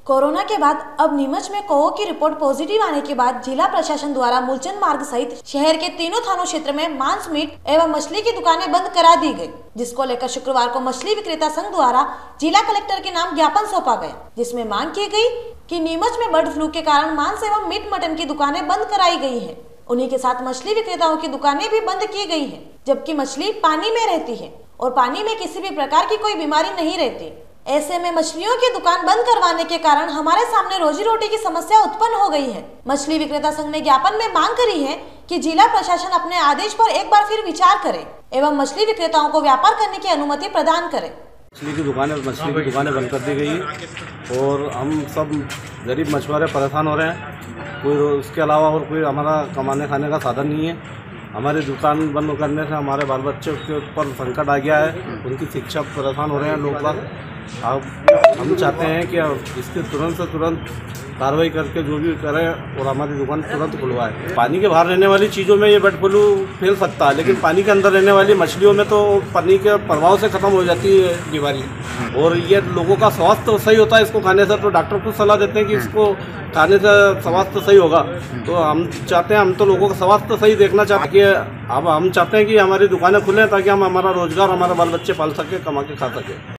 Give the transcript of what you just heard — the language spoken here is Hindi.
कोरोना के बाद अब नीमच में कौओं की रिपोर्ट पॉजिटिव आने के बाद जिला प्रशासन द्वारा मूलचंद मार्ग सहित शहर के तीनों थानों क्षेत्र में मांस मीट एवं मछली की दुकानें बंद करा दी गई, जिसको लेकर शुक्रवार को मछली विक्रेता संघ द्वारा जिला कलेक्टर के नाम ज्ञापन सौंपा गया, जिसमें मांग की गई कि नीमच में बर्ड फ्लू के कारण मांस एवं मीट मटन की दुकानें बंद कराई गई है। उन्हीं के साथ मछली विक्रेताओं की दुकानें भी बंद की गई है, जबकि मछली पानी में रहती है और पानी में किसी भी प्रकार की कोई बीमारी नहीं रहती। ऐसे में मछलियों की दुकान बंद करवाने के कारण हमारे सामने रोजी रोटी की समस्या उत्पन्न हो गई है। मछली विक्रेता संघ ने ज्ञापन में मांग करी है कि जिला प्रशासन अपने आदेश पर एक बार फिर विचार करे एवं मछली विक्रेताओं को व्यापार करने की अनुमति प्रदान करे। मछली की दुकानें बंद कर दी गई है और हम सब गरीब मछुआरे परेशान हो रहे हैं। कोई उसके अलावा और कोई हमारा कमाने खाने का साधन नहीं है। हमारी दुकान बंद करने से हमारे बाल बच्चों के ऊपर संकट आ गया है, उनकी शिक्षा परेशान हो रहे हैं लोग बाग। अब हम चाहते हैं कि इसके तुरंत से तुरंत कार्रवाई करके जो भी करें और हमारी दुकान तुरंत खुलवाए। पानी के बाहर रहने वाली चीज़ों में ये बर्ड फ्लू फैल सकता है, लेकिन पानी के अंदर रहने वाली मछलियों में तो पानी के प्रभाव से ख़त्म हो जाती है बीमारी। और ये लोगों का स्वास्थ्य तो सही होता है इसको खाने से, तो डॉक्टर को सलाह देते हैं कि इसको खाने से स्वास्थ्य सही होगा। तो हम चाहते हैं, हम तो लोगों का स्वास्थ्य सही देखना चाहते हैं। अब हम चाहते हैं कि हमारी दुकानें खुलें ताकि हम हमारा रोजगार, हमारे बाल बच्चे पाल सकें, कमा के खा सकें।